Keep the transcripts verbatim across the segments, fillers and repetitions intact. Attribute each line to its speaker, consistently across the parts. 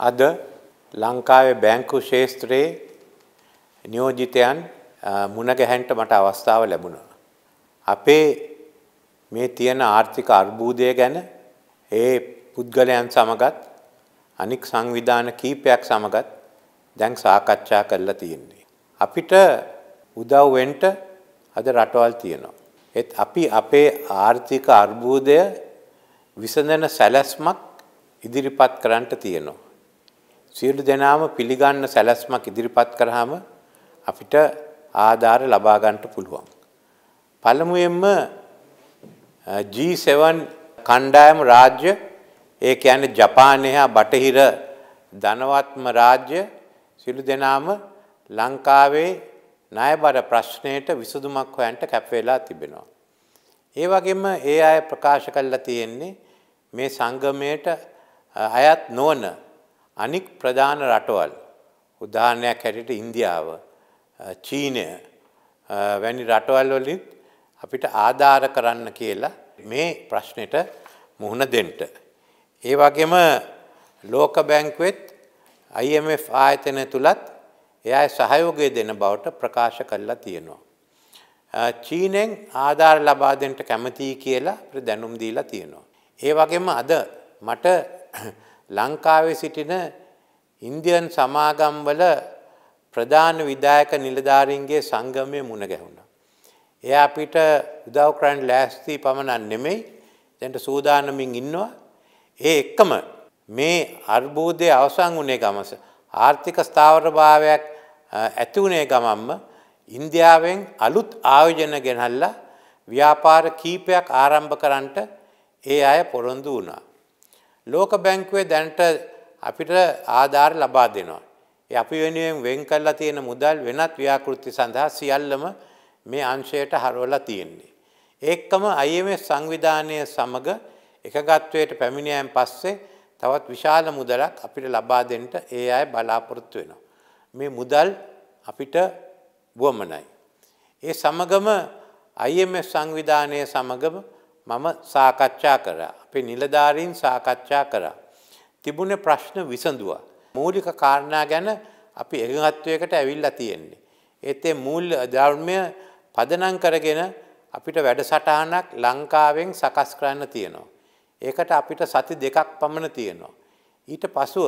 Speaker 1: අද ලංකාවේ බැංකු ශාස්ත්‍රයේ නියෝජිතයන් මුණ ගැහෙන්න මට අවස්ථාව ලැබුණා. අපේ මේ තියෙන ආර්ථික අර්බුදය ගැන ඒ පුද්ගලයන් සමගත් අනික් සංවිධාන කීපයක් සමගත් දැන් සාකච්ඡා කරලා තියෙන්නේ. අපිට උදව් වෙන්න අද රටවල් තියෙනවා. ඒත් අපි අපේ ආර්ථික අර්බුදය විසඳන සැලැස්මක් ඉදිරිපත් කරන්න තියෙනවා. සියලු දෙනාම පිළිගන්න සැලැස්මක් ඉදිරිපත් කරාම අපිට ආධාර ලබා ගන්නට පුළුවන්. පළමුවෙන්ම G seven කණ්ඩායම රාජ්‍ය ඒ කියන්නේ ජපානය හා බටහිර ධනවත්ම රාජ්‍ය සියලු දෙනාම ලංකාවේ ණයබර ප්‍රශ්නයට විසඳුමක් හොයන්න කැප වෙලා තිබෙනවා. ඒ වගේම ඒ අය ප්‍රකාශ කළා තියෙන්නේ මේ සංගමයට අයත් නොවන අනික් ප්‍රධාන රටවල් උදාහරණයක් හැටියට ඉන්දියාව, චීනය වැනි රටවල් වලින් අපිට ආධාර කරන්න කියලා මේ ප්‍රශ්නෙට මුහුණ දෙන්න. ඒ වගේම ලෝක බැංකුවෙත් I M F ආයතනය තුලත් එයා සහයෝගය දෙන බවට ප්‍රකාශ කළා තියෙනවා. චීනෙන් ආධාර ලබා දෙන්න කැමතියි කියලා අපිට දැනුම් දීලා තියෙනවා. ඒ වගේම අද මට ලංකාවේ සිටින ඉන්දියන් සමාගම් වල ප්‍රධාන විධායක නිලධාරීන්ගේ සංගමයේ මුණ ගැහුණා. එයා අපිට උදව් කරන්න ලෑස්ති පමණක් නෙමෙයි දැන් සූදානමින් ඉන්නවා. ඒ එක්කම මේ අර්බුදයේ අවසන් වුණේ ගමස ආර්ථික ස්ථාවරභාවයක් ඇති වුණේ ගමම්ම ඉන්දියාවෙන් අලුත් ආයෝජන ගෙනල්ලා ව්‍යාපාර කීපයක් ආරම්භ කරන්නට ඒ අය පොරොන්දු වුණා. ලෝක බැංකුවේ දැනට අපිට ආධාර ලබා දෙනවා. ඒ අපි වෙනුවෙන් වෙන් කරලා තියෙන මුදල් වෙනත් ව්‍යාපෘති සඳහා සියල්ලම මේ අංශයට හරවලා තියෙන්නේ. ඒකම I M F සංවිධානය සමග එකගත්වයට පැමිණියන් පස්සේ තවත් විශාල මුදලක් අපිට ලබා දෙන්න ඒ අය බලාපොරොත්තු වෙනවා. මේ මුදල් අපිට වුවමනයි. ඒ සමගම I M F සංවිධානය සමගම මම සාකච්ඡා කරා. අපේ නිලධාරීන් සාකච්ඡා කරා. තිබුණේ ප්‍රශ්න විසඳුවා. මූලික කාරණා ගැන අපි එකගත්වයකට ඇවිල්ලා තියෙන්නේ. ඒත් ඒ මූල ධර්මය පදනම් කරගෙන අපිට වැඩසටහනක් ලංකාවෙන් සකස් කරන්න තියෙනවා. ඒකට අපිට සති දෙකක් පමණ තියෙනවා. ඊට පසුව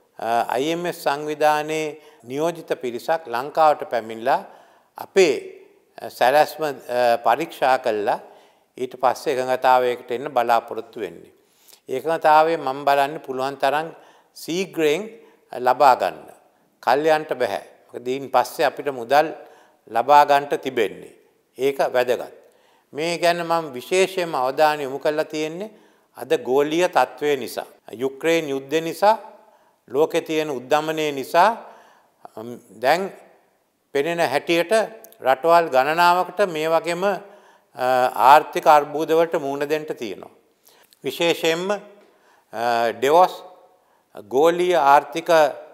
Speaker 1: I M F සංවිධානයේ නියෝජිත පිරිසක් ලංකාවට පැමිණලා අපේ සැලැස්ම පරීක්ෂා කළා. ඊට පස්සේ එකඟතාවයකට එන්න බලාපොරොත්තු වෙන්නේ. ඒකඟතාවයේ මම බලන්නේ පුළුවන් තරම් ශීඝ්‍රයෙන් ලබා ගන්න. කල්යන්ට බෑ. මොකද ඊයින් පස්සේ අපිට මුදල් ලබා ගන්නට තිබෙන්නේ. ඒක වැදගත්. මේ ගැන මම විශේෂයෙන්ම අවධානය යොමු කරලා තියෙන්නේ අද ගෝලීය තත්ත්වය නිසා. යුක්‍රේන යුද්ධය නිසා, ලෝකේ තියෙන උද්දමනය නිසා දැන් පෙනෙන හැටියට රටවල් ගණනාවකට මේ වගේම ආර්ථික අර්බුද වලට මුහුණ දෙන්න තියෙනවා. විශේෂයෙන්ම ඩෙවොස් ගෝලීය ආර්ථික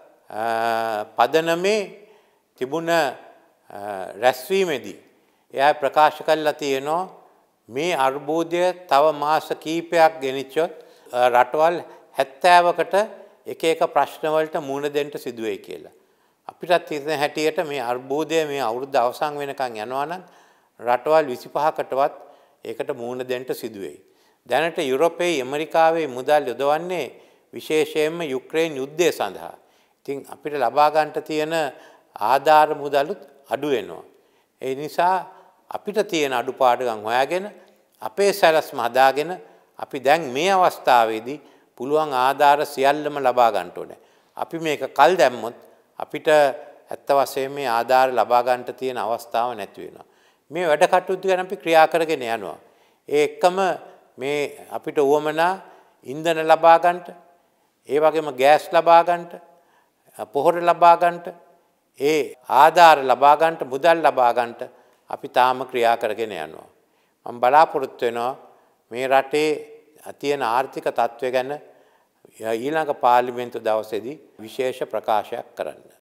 Speaker 1: පදනමේ තිබුණ රැස්වීමේදී එයා ප්‍රකාශ කළා තියෙනවා මේ අර්බුදය තව මාස කිහිපයක් ගෙනිච්චොත් රටවල් හැත්තෑවකට එක එක ප්‍රශ්න වලට මුහුණ දෙන්න සිදු වෙයි කියලා. අපිටත් හිතෙන හැටියට මේ අර්බුදය මේ අවුරුද්ද අවසන් වෙනකන් යනවා නම් රටවල් විසිපහකටවත් ඒකට මුහුණ දෙන්න සිදු වෙයි. දැනට යුරෝපයේ ඇමරිකාවේ මුදල් යොදවන්නේ විශේෂයෙන්ම යුක්‍රේන යුද්ධය සඳහා. ඉතින් අපිට ලබා ගන්නට තියෙන ආධාර මුදලුත් අඩු වෙනවා. ඒ නිසා අපිට තියෙන අඩුපාඩුකම් හොයාගෙන අපේ සැලැස්ම හදාගෙන අපි දැන් මේ අවස්ථාවේදී පුළුවන් ආධාර සියල්ලම ලබා ගන්න ඕනේ. අපි මේක කල් දැම්මොත් අපිට ඇත්ත වශයෙන්ම මේ ආධාර ලබා ගන්නට තියෙන අවස්ථාව නැති වෙනවා. මේ වැඩ කටයුතු ගැන අපි ක්‍රියා කරගෙන යනවා. ඒ එක්කම මේ අපිට උවමනා ඉන්ධන ලබා ගන්නට, ඒ වගේම ගෑස් ලබා ගන්නට, පොහොර ලබා ගන්නට, ඒ ආධාර ලබා ගන්නට, මුදල් ලබා ගන්නට අපි තාම ක්‍රියා කරගෙන යනවා. මම බලාපොරොත්තු වෙනවා මේ රටේ තියෙන ආර්ථික තත්ත්වය ගැන ඊළඟ පාර්ලිමේන්තු දවසේදී විශේෂ ප්‍රකාශයක් කරන්න.